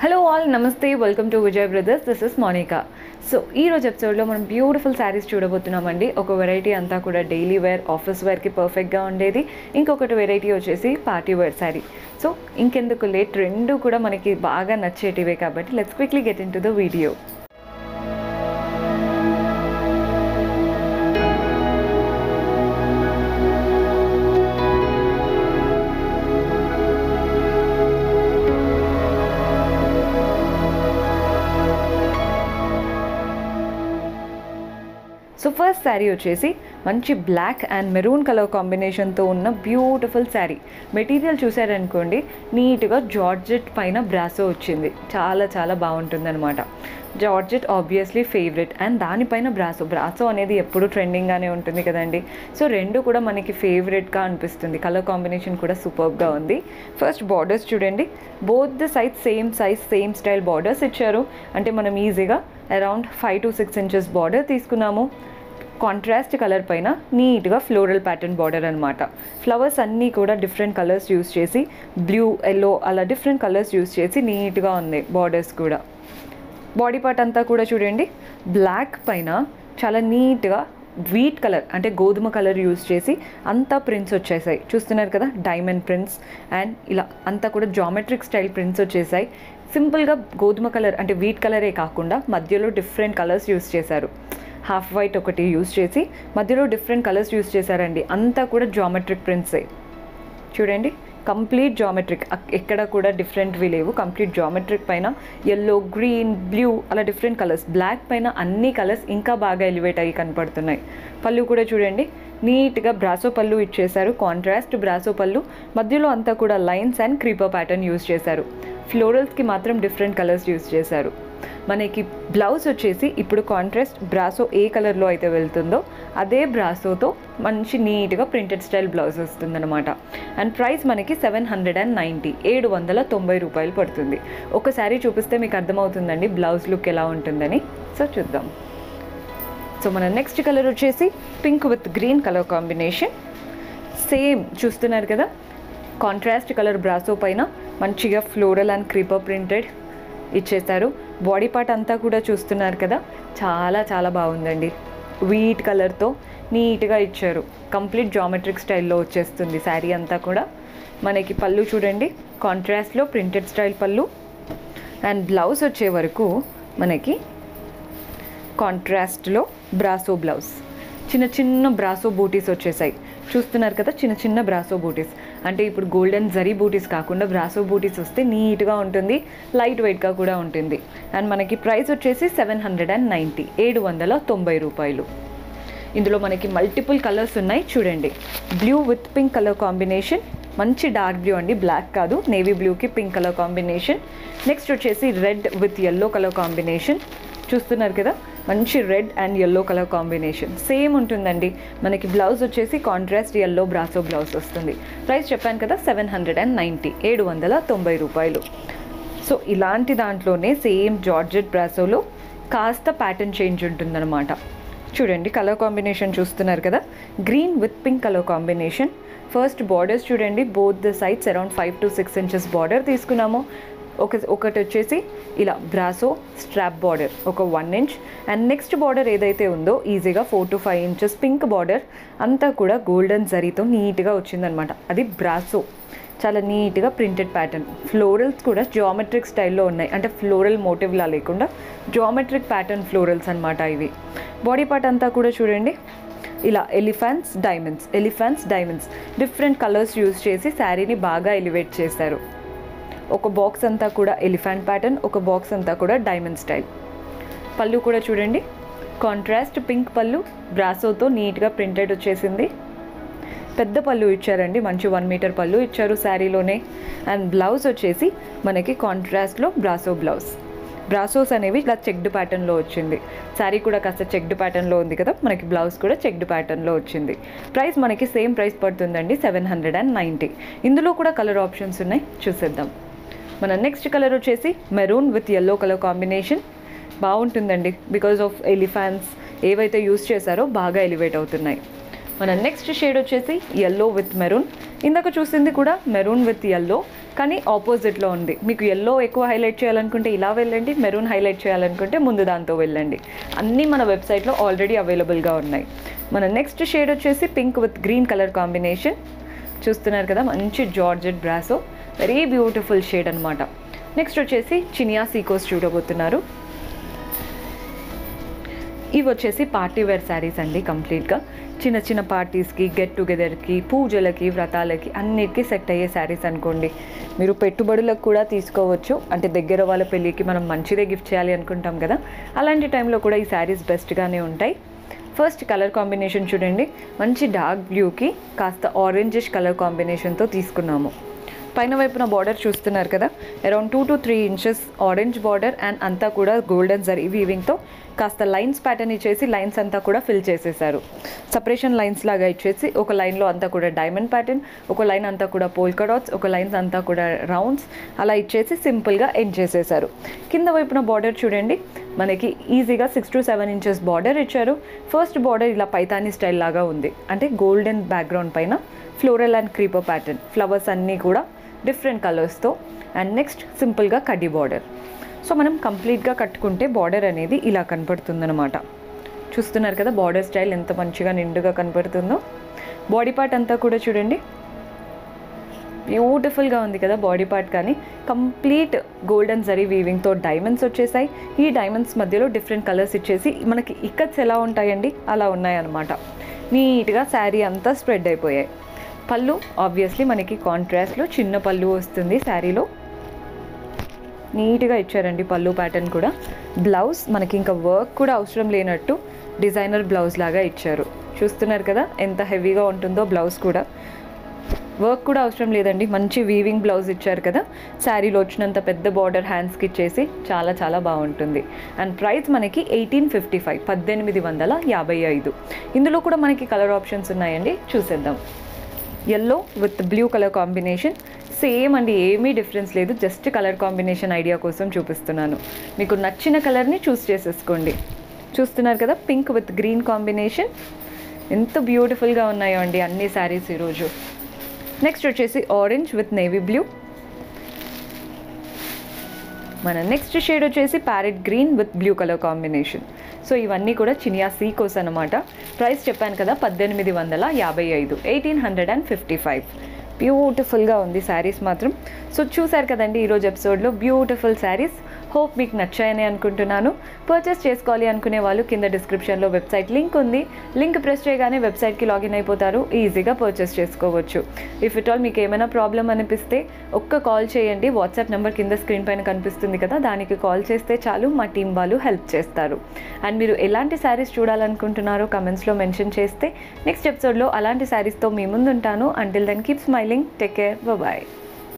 Hello all, Namaste, welcome to Vijay Brothers. This is Monica. So, ee roju episode lo manam beautiful sarees చూడబోతున్నామండి. ఒక variety అంతా కూడా daily wear, office wear కి perfect గా ఉండేది. ఇంకొకటి variety వచ్చేసి party wear sari. So, ఇంకెందుకు late, రెండు కూడా మనకి బాగా నచ్చేటివే కాబట్టి let's quickly get into the video. So first sari వచ్చేసి మంచి బ్లాక్ అండ్ మెరూన్ కలర్ కాంబినేషన్తో ఉన్న బ్యూటిఫుల్ శారీ. మెటీరియల్ చూసారనుకోండి, నీట్గా జార్జెట్ పైన బ్రాసో వచ్చింది. చాలా చాలా బాగుంటుంది అనమాట. జార్జెట్ ఆబ్వియస్లీ ఫేవరెట్, అండ్ దానిపైన బ్రాసో అనేది ఎప్పుడు ట్రెండింగ్గానే ఉంటుంది కదండి. సో రెండు కూడా మనకి ఫేవరెట్గా అనిపిస్తుంది. కలర్ కాంబినేషన్ కూడా సూపర్గా ఉంది. ఫస్ట్ బార్డర్స్ చూడండి, both the size same style borders ఇచ్చారు. అంటే మనం ఈజీగా అరౌండ్ 5 to 6 inches బార్డర్ తీసుకున్నాము. కాంట్రాస్ట్ కలర్ పైన నీట్గా ఫ్లోరల్ ప్యాటర్న్ బార్డర్ అనమాట. ఫ్లవర్స్ అన్నీ కూడా డిఫరెంట్ కలర్స్ యూస్ చేసి, బ్లూ, ఎల్లో అలా డిఫరెంట్ కలర్స్ యూస్ చేసి నీట్గా ఉంది బార్డర్స్ కూడా. బాడీ పార్ట్ అంతా కూడా చూడండి, బ్లాక్ పైన చాలా నీట్గా వీట్ కలర్ అంటే గోధుమ కలర్ యూస్ చేసి అంతా ప్రింట్స్ వచ్చేసాయి. చూస్తున్నారు కదా, డైమండ్ ప్రింట్స్ అండ్ ఇలా అంతా కూడా జామెట్రిక్ స్టైల్ ప్రింట్స్ వచ్చేసాయి. సింపుల్గా గోధుమ కలర్ అంటే వీట్ కలరే కాకుండా మధ్యలో డిఫరెంట్ కలర్స్ యూస్ చేశారు. హాఫ్ వైట్ ఒకటి యూస్ చేసి మధ్యలో డిఫరెంట్ కలర్స్ యూస్ చేశారండి. అంతా కూడా జామెట్రిక్ ప్రింట్సే. చూడండి, కంప్లీట్ జామెట్రిక్, ఎక్కడ కూడా డిఫరెంట్వి లేవు. కంప్లీట్ జామెట్రిక్ పైన ఎల్లో, గ్రీన్, బ్లూ అలా డిఫరెంట్ కలర్స్. బ్లాక్ పైన అన్ని కలర్స్ ఇంకా బాగా ఎలివేట్ అయ్యి కనపడుతున్నాయి. పళ్ళు కూడా చూడండి, నీట్గా బ్రాసో పళ్ళు ఇచ్చేశారు. కాంట్రాస్ట్ బ్రాసో పళ్ళు, మధ్యలో అంతా కూడా lines and creeper pattern use చేశారు. ఫ్లోరల్స్కి మాత్రం డిఫరెంట్ కలర్స్ యూస్ చేశారు. మనకి బ్లౌజ్ వచ్చేసి ఇప్పుడు కాంట్రాస్ట్ బ్రాసో ఏ కలర్లో అయితే వెళ్తుందో అదే బ్రాసోతో మంచి నీట్గా ప్రింటెడ్ స్టైల్ బ్లౌజ్ వస్తుందన్నమాట. అండ్ ప్రైస్ మనకి 790 790 రూపాయలు పడుతుంది. ఒకసారి చూపిస్తే మీకు అర్థమవుతుందండి బ్లౌజ్ లుక్ ఎలా ఉంటుందని. సో చూద్దాం. సో మన నెక్స్ట్ కలర్ వచ్చేసి pink with green colour combination. Same చూస్తున్నారు కదా, కాంట్రాస్ట్ కలర్ బ్రాసో పైన మంచిగా ఫ్లోరల్ అండ్ క్రీపర్ ప్రింటెడ్ ఇచ్చేస్తారు. బాడీ పార్ట్ అంతా కూడా చూస్తున్నారు కదా, చాలా చాలా బాగుందండి. వీట్ కలర్తో నీట్గా ఇచ్చారు. కంప్లీట్ జామెట్రిక్ స్టైల్లో వచ్చేస్తుంది శారీ అంతా కూడా. మనకి పళ్ళు చూడండి, కాంట్రాస్ట్లో ప్రింటెడ్ స్టైల్ పళ్ళు. అండ్ బ్లౌజ్ వచ్చే వరకు మనకి కాంట్రాస్ట్లో బ్రాసో బ్లౌజ్. చిన్న చిన్న బ్రాసో బూటీస్ వచ్చేసాయి. చూస్తున్నారు కదా, చిన్న చిన్న బ్రాసో బూటీస్. అంటే ఇప్పుడు గోల్డెన్ జరీ బూటీస్ కాకుండా బ్రాసో బూటీస్ వస్తే నీట్గా ఉంటుంది, లైట్ వెయిట్గా కూడా ఉంటుంది. అండ్ మనకి ప్రైస్ వచ్చేసి 790 790 రూపాయలు. ఇందులో మనకి మల్టిపుల్ కలర్స్ ఉన్నాయి చూడండి. Blue with pink colour combination, మంచి డార్క్ బ్లూ అండి, బ్లాక్ కాదు, నేవీ బ్లూకి పింక్ కలర్ కాంబినేషన్. నెక్స్ట్ వచ్చేసి red with yellow colour combination. చూస్తున్నారు కదా, మంచి red and yellow colour combination same ఉంటుందండి. మనకి బ్లౌజ్ వచ్చేసి కాంట్రాస్ట్ ఎల్లో బ్రాసో బ్లౌజ్ వస్తుంది. ప్రైస్ చెప్పాను కదా, 790 790 రూపాయలు. సో ఇలాంటి దాంట్లోనే సేమ్ జార్జెట్ బ్రాసోలో కాస్త ప్యాటర్న్ చేంజ్ ఉంటుందన్నమాట. చూడండి, కలర్ కాంబినేషన్ చూస్తున్నారు కదా, green with pink colour combination. First borders చూడండి, both the sides around 5 to 6 inches border తీసుకున్నాము. ఒకటి వచ్చేసి ఇలా బ్రాసో స్ట్రాప్ బార్డర్ ఒక 1 inch. అండ్ నెక్స్ట్ బార్డర్ ఏదైతే ఉందో ఈజీగా 4 to 5 inches పింక్ బార్డర్. అంతా కూడా గోల్డెన్ జరీతో నీట్గా వచ్చిందనమాట. అది బ్రాసో, చాలా నీట్గా ప్రింటెడ్ ప్యాటర్న్. ఫ్లోరల్స్ కూడా జామెట్రిక్ స్టైల్లో ఉన్నాయి, అంటే ఫ్లోరల్ మోటివ్లా లేకుండా జామెట్రిక్ ప్యాటర్న్ ఫ్లోరల్స్ అనమాట ఇవి. బాడీ పార్ట్ అంతా కూడా చూడండి, ఇలా elephants diamonds different colours use చేసి శారీని బాగా ఎలివేట్ చేశారు. ఒక బాక్స్ అంతా కూడా ఎలిఫెంట్ ప్యాటర్న్, ఒక బాక్స్ అంతా కూడా డైమండ్ స్టైల్. పళ్ళు కూడా చూడండి, కాంట్రాస్ట్ పింక్ పళ్ళు, బ్రాసోతో నీట్గా ప్రింటెడ్ వచ్చేసింది. పెద్ద పళ్ళు ఇచ్చారండి, మంచి 1 meter పళ్ళు ఇచ్చారు శారీలోనే. అండ్ బ్లౌజ్ వచ్చేసి మనకి కాంట్రాస్ట్లో బ్రాసో బ్లౌజ్. బ్రాసోస్ అనేవి ఇలా చెక్డ్ ప్యాటర్న్లో వచ్చింది. శారీ కూడా కాస్త చెక్డ్ ప్యాటర్న్లో ఉంది కదా, మనకి బ్లౌజ్ కూడా చెక్డ్ ప్యాటర్న్లో వచ్చింది. ప్రైస్ మనకి సేమ్ ప్రైస్ పడుతుందండి, 790. ఇందులో కూడా కలర్ ఆప్షన్స్ ఉన్నాయి, చూసేద్దాం. మన నెక్స్ట్ కలర్ వచ్చేసి maroon with yellow colour combination. బాగుంటుందండి, బికాజ్ ఆఫ్ ఎలిఫెంట్స్ ఏవైతే యూస్ చేశారో బాగా ఎలివేట్ అవుతున్నాయి. మన నెక్స్ట్ షేడ్ వచ్చేసి ఎల్లో విత్ మెరూన్. ఇందాక చూసింది కూడా మెరూన్ విత్ ఎల్లో, కానీ ఆపోజిట్లో ఉంది. మీకు ఎల్లో ఎక్కువ హైలైట్ చేయాలనుకుంటే ఇలా వెళ్ళండి, మెరూన్ హైలైట్ చేయాలనుకుంటే ముందు దాంతో వెళ్ళండి. అన్నీ మన వెబ్సైట్లో ఆల్రెడీ అవైలబుల్గా ఉన్నాయి. మన నెక్స్ట్ షేడ్ వచ్చేసి pink with green colour combination. చూస్తున్నారు కదా, మంచి georgette brasso, very beautiful shade అనమాట. నెక్స్ట్ వచ్చేసి చినియా సీకోస్ చూడబోతున్నారు. ఇవి వచ్చేసి పార్టీ వేర్ శారీస్ అండి. కంప్లీట్గా చిన్న చిన్న పార్టీస్కి, గెట్ టుగెదర్కి, పూజలకి, వ్రతాలకి అన్నిటికీ సెట్ అయ్యే శారీస్ అనుకోండి. మీరు పెట్టుబడులకు కూడా తీసుకోవచ్చు. అంటే దగ్గర వాళ్ళ పెళ్ళికి మనం మంచిదే గిఫ్ట్ చేయాలి అనుకుంటాం కదా, అలాంటి టైంలో కూడా ఈ శారీస్ బెస్ట్గానే ఉంటాయి. ఫస్ట్ కలర్ కాంబినేషన్ చూడండి, మంచి డార్క్ బ్లూకి కాస్త ఆరెంజిష్ కలర్ కాంబినేషన్తో తీసుకున్నాము. పైన వైపున బార్డర్ చూస్తున్నారు కదా, around 2 to 3 inches orange border and అంతా కూడా గోల్డెన్ జరీ వీవింగ్తో కాస్త లైన్స్ ప్యాటర్న్ ఇచ్చేసి లైన్స్ అంతా కూడా ఫిల్ చేసేసారు. సపరేషన్ లైన్స్ లాగా ఇచ్చేసి ఒక లైన్లో అంతా కూడా డైమండ్ ప్యాటర్న్, ఒక లైన్ అంతా కూడా పోల్కా డాట్స్, ఒక లైన్స్ అంతా కూడా రౌండ్స్ అలా ఇచ్చేసి సింపుల్గా ఎండ్ చేసేసారు. కింద వైపున బార్డర్ చూడండి, మనకి ఈజీగా 6 to 7 inches బార్డర్ ఇచ్చారు. ఫస్ట్ బార్డర్ ఇలా పైతానీ స్టైల్ లాగా ఉంది, అంటే గోల్డెన్ బ్యాక్గ్రౌండ్ పైన floral and creeper pattern, flowers అన్నీ కూడా డిఫరెంట్ కలర్స్తో. అండ్ నెక్స్ట్ సింపుల్గా కడ్డీ బార్డర్. సో మనం కంప్లీట్గా కట్టుకుంటే బార్డర్ అనేది ఇలా కనపడుతుందన్నమాట. చూస్తున్నారు కదా బార్డర్ స్టైల్ ఎంత మంచిగా నిండుగా కనపడుతుందో. బాడీ పార్ట్ అంతా కూడా చూడండి, బ్యూటిఫుల్గా ఉంది కదా బాడీ పార్ట్. కానీ కంప్లీట్ గోల్డెన్ జరీ వీవింగ్తో డైమండ్స్ వచ్చేసాయి. ఈ డైమండ్స్ మధ్యలో డిఫరెంట్ కలర్స్ ఇచ్చేసి మనకి ఇక్కత్స్ ఎలా ఉంటాయండి అలా ఉన్నాయన్నమాట. నీట్గా శారీ అంతా స్ప్రెడ్ అయిపోయాయి. పళ్ళు ఆబ్వియస్లీ మనకి కాంట్రాస్ట్లో చిన్న పళ్ళు వస్తుంది శారీలో. నీట్గా ఇచ్చారండి పళ్ళు ప్యాటర్న్ కూడా. బ్లౌజ్ మనకి ఇంకా వర్క్ కూడా అవసరం లేనట్టు డిజైనర్ బ్లౌజ్ లాగా ఇచ్చారు. చూస్తున్నారు కదా ఎంత హెవీగా ఉంటుందో బ్లౌజ్ కూడా. వర్క్ కూడా అవసరం లేదండి, మంచి వీవింగ్ బ్లౌజ్ ఇచ్చారు కదా. శారీలో వచ్చినంత పెద్ద బార్డర్ హ్యాండ్స్కి ఇచ్చేసి చాలా చాలా బాగుంటుంది. అండ్ ప్రైస్ మనకి 1855, 1855. ఇందులో కూడా మనకి కలర్ ఆప్షన్స్ ఉన్నాయండి, చూసేద్దాం. Yellow with blue colour combination, same అండి, ఏమీ డిఫరెన్స్ లేదు. జస్ట్ కలర్ కాంబినేషన్ ఐడియా కోసం చూపిస్తున్నాను. మీకు నచ్చిన కలర్ని చూస్ చేసేసుకోండి. చూస్తున్నారు కదా పింక్ విత్ గ్రీన్ కాంబినేషన్, ఎంత బ్యూటిఫుల్గా ఉన్నాయో అండి అన్ని శారీస్ ఈరోజు. నెక్స్ట్ వచ్చేసి ఆరెంజ్ విత్ నేవీ బ్లూ. మన నెక్స్ట్ షేడ్ వచ్చేసి parrot green with blue colour combination. So ఇవన్నీ కూడా చినియా సీకోస్ అనమాట. ప్రైస్ చెప్పాను కదా 1855, 1855. బ్యూటిఫుల్గా ఉంది శారీస్ మాత్రం. సో చూసారు కదండి ఈరోజు ఎపిసోడ్లో బ్యూటిఫుల్ శారీస్. హోప్ మీకు నచ్చాయని అనుకుంటున్నాను. పర్చేస్ చేసుకోవాలి అనుకునే వాళ్ళు కింద డిస్క్రిప్షన్లో వెబ్సైట్ లింక్ ఉంది. లింక్ ప్రెస్ చేయగానే వెబ్సైట్కి లాగిన్ అయిపోతారు, ఈజీగా పర్చేస్ చేసుకోవచ్చు. ఇఫ్ ఇట్ ఆల్ మీకు ఏమైనా ప్రాబ్లం అనిపిస్తే ఒక్క కాల్ చేయండి. వాట్సాప్ నెంబర్ కింద స్క్రీన్ పైన కనిపిస్తుంది కదా, దానికి కాల్ చేస్తే చాలు, మా టీం వాళ్ళు హెల్ప్ చేస్తారు. అండ్ మీరు ఎలాంటి శారీస్ చూడాలనుకుంటున్నారో కమెంట్స్లో మెన్షన్ చేస్తే నెక్స్ట్ ఎపిసోడ్లో అలాంటి శారీస్తో మీ ముందు ఉంటాను. Until then keep smiling, take care, bye.